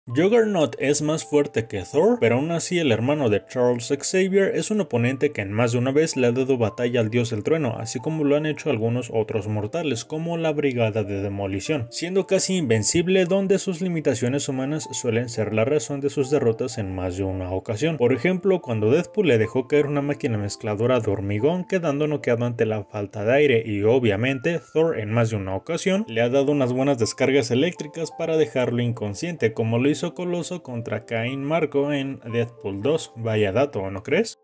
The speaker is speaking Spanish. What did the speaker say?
Juggernaut es más fuerte que Thor, pero aún así el hermano de Charles Xavier es un oponente que en más de una vez le ha dado batalla al dios del trueno, así como lo han hecho algunos otros mortales, como la Brigada de Demolición, siendo casi invencible donde sus limitaciones humanas suelen ser la razón de sus derrotas en más de una ocasión. Por ejemplo, cuando Deadpool le dejó caer una máquina mezcladora de hormigón quedando noqueado ante la falta de aire, y obviamente Thor en más de una ocasión le ha dado unas buenas descargas eléctricas para dejarlo inconsciente, como lo hizo Coloso contra Cain Marco en Deadpool 2, vaya dato, ¿no crees?